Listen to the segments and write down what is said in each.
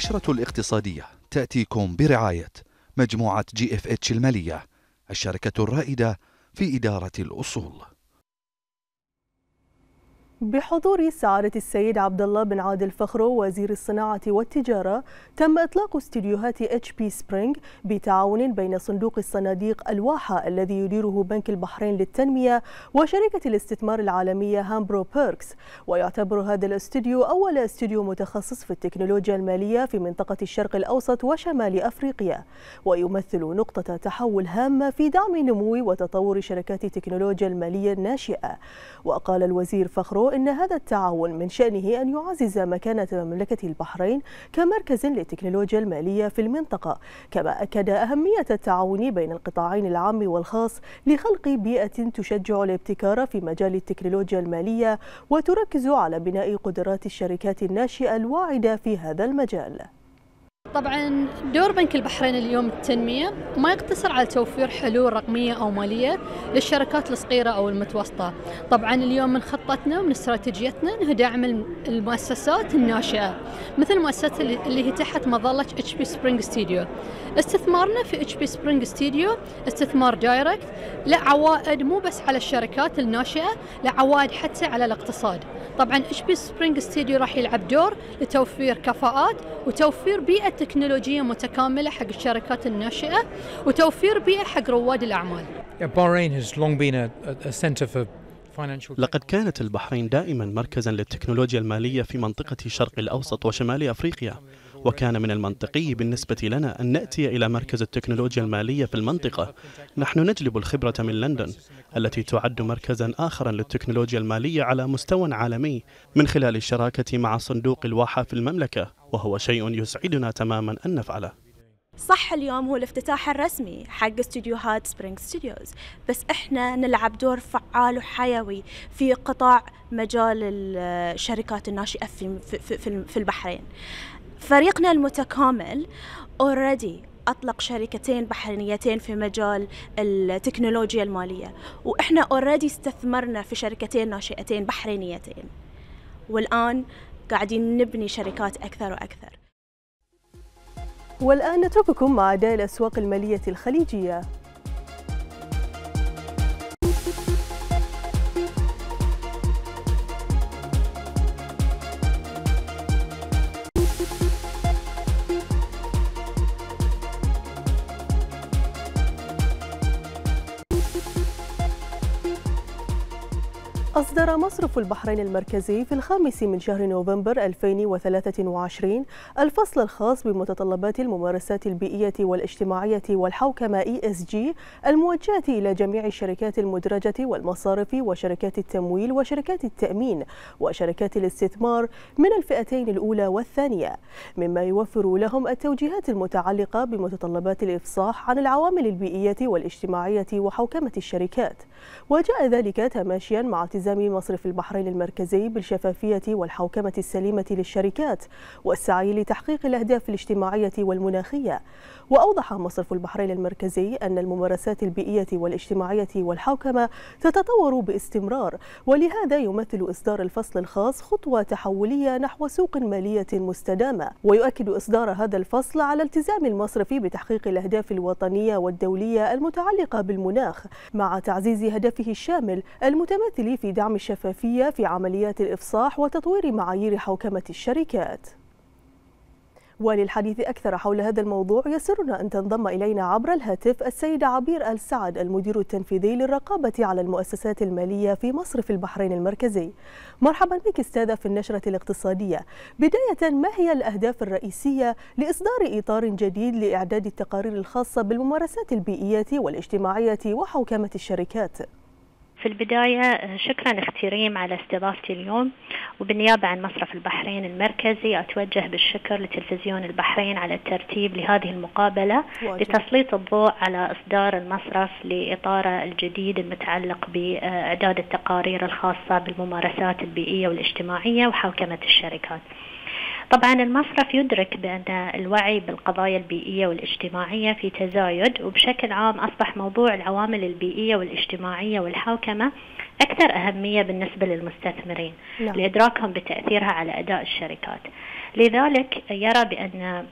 النشرة الاقتصادية تأتيكم برعاية مجموعة GFH المالية، الشركة الرائدة في إدارة الأصول. بحضور سعادة السيد عبد الله بن عادل فخرو وزير الصناعة والتجارة، تم إطلاق استديوهات HP سبرينغ بتعاون بين صندوق الصناديق الواحة الذي يديره بنك البحرين للتنمية وشركة الاستثمار العالمية هامبرو بيركس. ويعتبر هذا الاستوديو أول استوديو متخصص في التكنولوجيا المالية في منطقة الشرق الأوسط وشمال أفريقيا، ويمثل نقطة تحول هامة في دعم نمو وتطور شركات التكنولوجيا المالية الناشئة. وقال الوزير فخرو إن هذا التعاون من شأنه أن يعزز مكانة مملكة البحرين كمركز للتكنولوجيا المالية في المنطقة، كما أكد أهمية التعاون بين القطاعين العام والخاص لخلق بيئة تشجع الابتكار في مجال التكنولوجيا المالية وتركز على بناء قدرات الشركات الناشئة الواعدة في هذا المجال. طبعا دور بنك البحرين اليوم التنمية ما يقتصر على توفير حلول رقمية أو مالية للشركات الصغيرة أو المتوسطة. طبعا اليوم من خطتنا ومن استراتيجيتنا انه دعم المؤسسات الناشئة، مثل المؤسسات اللي هي تحت مظلة HP سبرينغ ستوديو. استثمارنا في HP سبرينغ ستوديو استثمار دايركت، له عوائد مو بس على الشركات الناشئة، له عوائد حتى على الاقتصاد. طبعا HP سبرينغ ستوديو راح يلعب دور لتوفير كفاءات وتوفير بيئة تكنولوجية متكاملة حق الشركات الناشئة وتوفير بيئة حق رواد الأعمال. لقد كانت البحرين دائما مركزا للتكنولوجيا المالية في منطقة الشرق الأوسط وشمال أفريقيا، وكان من المنطقي بالنسبة لنا أن نأتي إلى مركز التكنولوجيا المالية في المنطقة. نحن نجلب الخبرة من لندن التي تعد مركزا آخرا للتكنولوجيا المالية على مستوى عالمي من خلال الشراكة مع صندوق الواحة في المملكة، وهو شيء يسعدنا تماما أن نفعله. صح اليوم هو الافتتاح الرسمي حق استديوهات سبرينغ ستوديوز، بس احنا نلعب دور فعال وحيوي في قطاع مجال الشركات الناشئة في البحرين. فريقنا المتكامل اوريدي أطلق شركتين بحرينيتين في مجال التكنولوجيا المالية، وإحنا اوريدي استثمرنا في شركتين ناشئتين بحرينيتين، والآن قاعدين نبني شركات أكثر وأكثر. والآن نترككم مع أداء الأسواق المالية الخليجية. أصدر مصرف البحرين المركزي في 5 من شهر نوفمبر 2023 الفصل الخاص بمتطلبات الممارسات البيئية والاجتماعية والحوكمة ESG الموجهة إلى جميع الشركات المدرجة والمصارف وشركات التمويل وشركات التأمين وشركات الاستثمار من الفئتين الأولى والثانية، مما يوفر لهم التوجيهات المتعلقة بمتطلبات الإفصاح عن العوامل البيئية والاجتماعية وحوكمة الشركات. وجاء ذلك تماشيا مع التزام مصرف البحرين المركزي بالشفافية والحوكمة السليمة للشركات والسعي لتحقيق الأهداف الاجتماعية والمناخية. وأوضح مصرف البحرين المركزي أن الممارسات البيئية والاجتماعية والحوكمة تتطور باستمرار، ولهذا يمثل إصدار الفصل الخاص خطوة تحولية نحو سوق مالية مستدامة. ويؤكد إصدار هذا الفصل على التزام المصرف بتحقيق الأهداف الوطنية والدولية المتعلقة بالمناخ، مع تعزيز هدفه الشامل المتمثل في دعم الشفافية في عمليات الإفصاح وتطوير معايير حوكمة الشركات. وللحديث أكثر حول هذا الموضوع يسرنا أن تنضم إلينا عبر الهاتف السيدة عبير السعد، المدير التنفيذي للرقابة على المؤسسات المالية في مصرف البحرين المركزي. مرحبا بك أستاذة في النشرة الاقتصادية. بداية، ما هي الأهداف الرئيسية لإصدار إطار جديد لإعداد التقارير الخاصة بالممارسات البيئية والاجتماعية وحوكمة الشركات؟ في البداية شكرا اختي ريم على استضافتي اليوم، وبالنيابة عن مصرف البحرين المركزي أتوجه بالشكر لتلفزيون البحرين على الترتيب لهذه المقابلة لتسليط الضوء على إصدار المصرف لإطاره الجديد المتعلق بإعداد التقارير الخاصة بالممارسات البيئية والاجتماعية وحوكمة الشركات. طبعا المصرف يدرك بأن الوعي بالقضايا البيئية والاجتماعية في تزايد، وبشكل عام أصبح موضوع العوامل البيئية والاجتماعية والحوكمة أكثر أهمية بالنسبة للمستثمرين لإدراكهم بتأثيرها على أداء الشركات. لذلك يرى بأن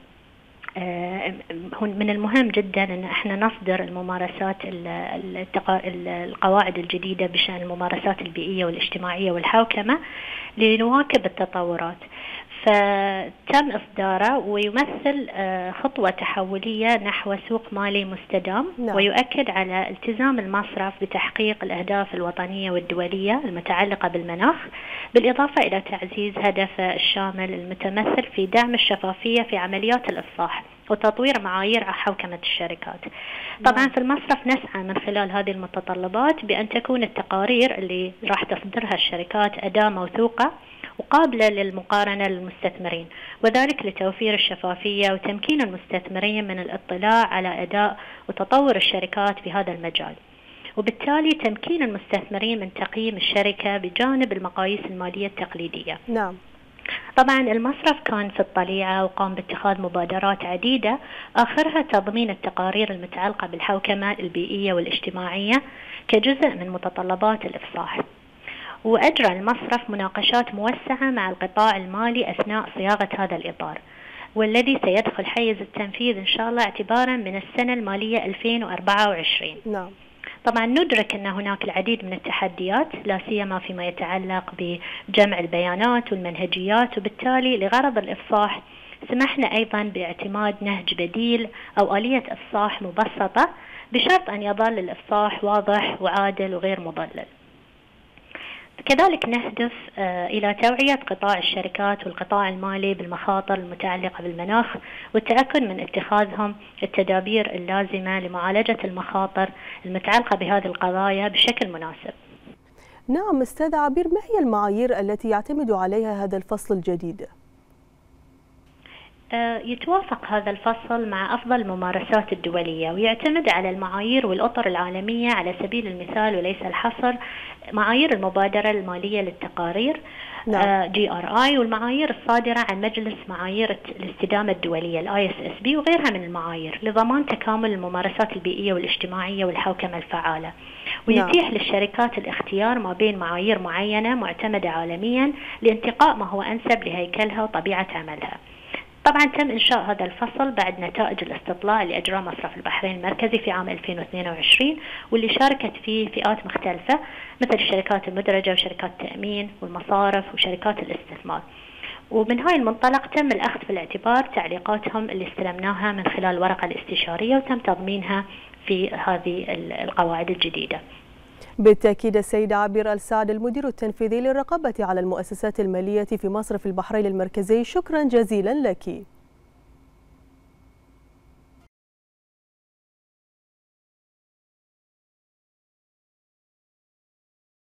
من المهم جدا أن احنا نصدر الممارسات القواعد الجديدة بشأن الممارسات البيئية والاجتماعية والحوكمة لنواكب التطورات. فتم إصداره ويمثل خطوة تحولية نحو سوق مالي مستدام، ويؤكد على التزام المصرف بتحقيق الأهداف الوطنية والدولية المتعلقة بالمناخ، بالإضافة إلى تعزيز هدفه الشامل المتمثل في دعم الشفافية في عمليات الإفصاح وتطوير معايير حوكمة الشركات. طبعا في المصرف نسعى من خلال هذه المتطلبات بأن تكون التقارير اللي راح تصدرها الشركات أداة موثوقة وقابلة للمقارنة للمستثمرين، وذلك لتوفير الشفافية وتمكين المستثمرين من الاطلاع على أداء وتطور الشركات في هذا المجال، وبالتالي تمكين المستثمرين من تقييم الشركة بجانب المقاييس المالية التقليدية. نعم. طبعا المصرف كان في الطليعة وقام باتخاذ مبادرات عديدة، آخرها تضمين التقارير المتعلقة بالحوكمة البيئية والاجتماعية كجزء من متطلبات الإفصاح. وأجرى المصرف مناقشات موسعة مع القطاع المالي أثناء صياغة هذا الإطار، والذي سيدخل حيز التنفيذ إن شاء الله اعتبارا من السنة المالية 2024. نعم. طبعا ندرك أن هناك العديد من التحديات، لا سيما فيما يتعلق بجمع البيانات والمنهجيات، وبالتالي لغرض الإفصاح سمحنا أيضا باعتماد نهج بديل أو آلية إفصاح مبسطة، بشرط أن يظل الإفصاح واضح وعادل وغير مضلل. كذلك نهدف إلى توعية قطاع الشركات والقطاع المالي بالمخاطر المتعلقة بالمناخ، والتأكد من اتخاذهم التدابير اللازمة لمعالجة المخاطر المتعلقة بهذه القضايا بشكل مناسب. نعم أستاذ عبير، ما هي المعايير التي يعتمد عليها هذا الفصل الجديد؟ يتوافق هذا الفصل مع أفضل الممارسات الدولية، ويعتمد على المعايير والأطر العالمية، على سبيل المثال وليس الحصر معايير المبادرة المالية للتقارير GRI، والمعايير الصادرة عن مجلس معايير الاستدامة الدولية ISSB وغيرها من المعايير لضمان تكامل الممارسات البيئية والاجتماعية والحوكمة الفعالة، ويتيح للشركات الاختيار ما بين معايير معينة معتمدة عالميا لانتقاء ما هو أنسب لهيكلها وطبيعة عملها. طبعا تم إنشاء هذا الفصل بعد نتائج الاستطلاع اللي أجراه مصرف البحرين المركزي في عام 2022، واللي شاركت فيه فئات مختلفة مثل الشركات المدرجة وشركات التأمين والمصارف وشركات الاستثمار. ومن هاي المنطلق تم الأخذ في الاعتبار تعليقاتهم اللي استلمناها من خلال الورقة الاستشارية، وتم تضمينها في هذه القواعد الجديدة. بالتأكيد السيدة عبير السعد، المدير التنفيذي للرقابة على المؤسسات المالية في مصرف البحرين المركزي، شكرا جزيلا لك.